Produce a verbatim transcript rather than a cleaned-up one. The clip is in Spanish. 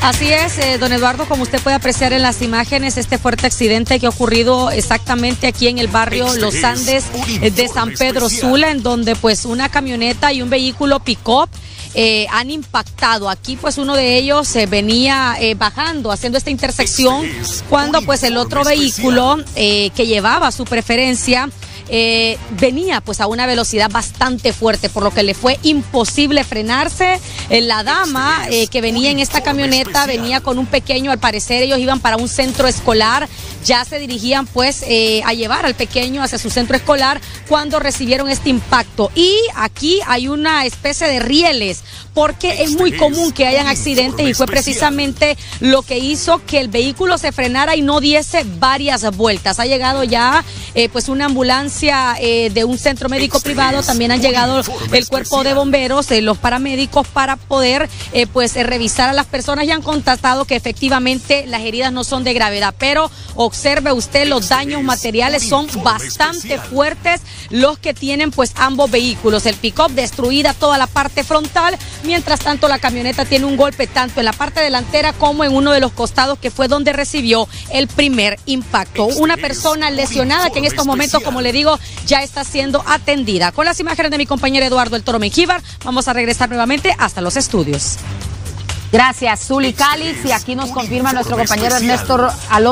Así es, eh, don Eduardo, como usted puede apreciar en las imágenes, este fuerte accidente que ha ocurrido exactamente aquí en el barrio Este Los Andes eh, de San Pedro Sula, en donde pues una camioneta y un vehículo pick-up Eh, han impactado. Aquí pues uno de ellos eh, venía eh, bajando, haciendo esta intersección, cuando pues el otro vehículo eh, que llevaba su preferencia eh, venía pues a una velocidad bastante fuerte, por lo que le fue imposible frenarse. Eh, la dama eh, que venía en esta camioneta venía con un pequeño, al parecer ellos iban para un centro escolar, ya se dirigían pues eh, a llevar al pequeño hacia su centro escolar cuando recibieron este impacto. Y aquí hay una especie de rieles, porque es muy común que hayan accidentes y fue precisamente lo que hizo que el vehículo se frenara y no diese varias vueltas. Ha llegado ya eh, pues una ambulancia eh, de un centro médico privado, también han llegado el cuerpo de bomberos, eh, los paramédicos, para poder eh, pues eh, revisar a las personas, y han constatado que efectivamente las heridas no son de gravedad, pero observe usted, los daños materiales son bastante fuertes los que tienen pues ambos vehículos. El pick-up destruida toda la parte frontal, mientras tanto la camioneta tiene un golpe tanto en la parte delantera como en uno de los costados, que fue donde recibió el primer impacto. Una persona lesionada que en estos momentos, como le digo, ya está siendo atendida. Con las imágenes de mi compañero Eduardo El Toro Mengíbar, vamos a regresar nuevamente hasta los estudios. Gracias, Zuli Calix, y aquí nos confirma nuestro compañero Ernesto Alonso.